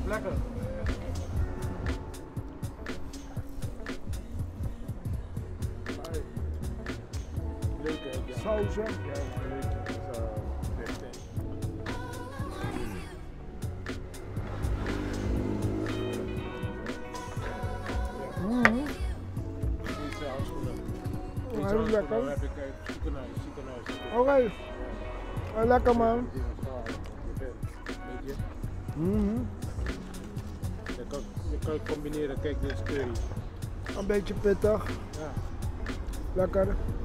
Lekker. Leuk hè? Ja. Sausen. Ja, leuk. Zo, dit. Deze handschoenen. Deze Heel lekker. handschoenen heb ik uit het ziekenhuis. Oké. Lekker man. Die is zwaar. Weet je? Je kan het combineren. Kijk, dit is curry. Een beetje pittig. Ja. Lekker.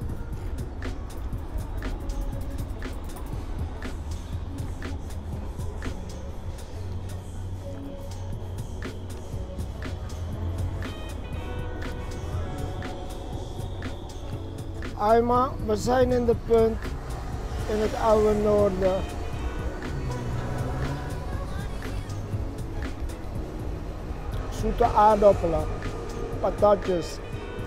Aima, we zijn in de punt in het oude noorden. Zoete aardappelen, patatjes.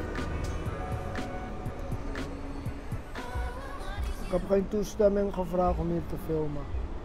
Ik heb geen toestemming gevraagd om hier te filmen.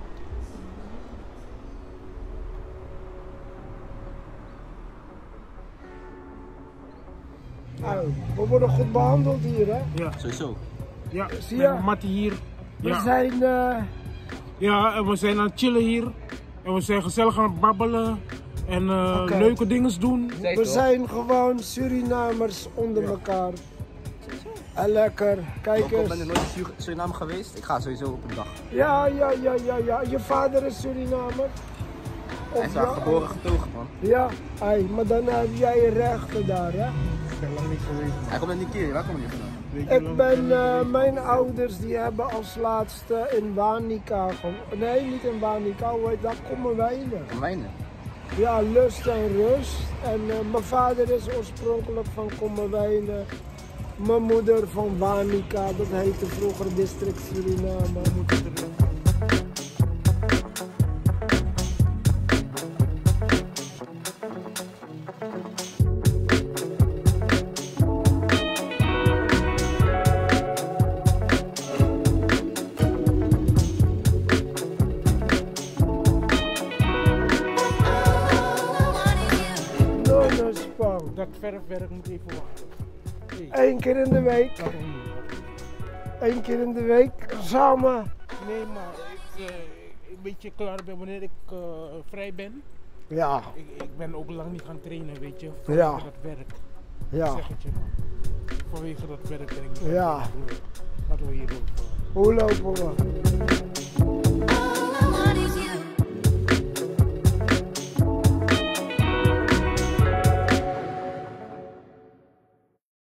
We worden goed behandeld hier, hè? Ja, Sowieso. ja. Zie Met je? Mattie hier. We Ja. zijn, Ja, en we zijn aan het chillen hier. En we zijn gezellig aan het babbelen. En Oké. leuke dingen doen. we zijn gewoon Surinamers onder elkaar. En lekker, kijk Ik ben eens. er nooit in Suriname geweest. Ik ga sowieso op een dag. Ja. Je vader is Surinamer? Hij is daar geboren getogen, man. Ja, maar dan heb jij rechten daar, hè? Ik ben lang niet geweest. Hij komt net een keer. Waar kom je vandaan? Weet je Ik lang ben, niet geweest? mijn ouders die hebben als laatste in Wanica nee, niet in Wanica, hoe heet dat? Kommerwijnen. Van Wijnen. Ja, lust en rust. En mijn vader is oorspronkelijk van Kommerwijnen. Mijn moeder van Wanica, dat heette vroeger district Suriname. Nonnerspang. Dat verfwerk moet even wachten. Hey, 1 keer in de week. wacht even. 1 keer in de week. Samen. Nee, maar ik een beetje klaar ben wanneer ik vrij ben. Ja, Ik ben ook lang niet gaan trainen, weet je. Ja. Vanwege dat werk. ja. Zeg het je man. Vanwege dat werk ben ik niet. Ja. Laten we hier doen. Hoe lopen we?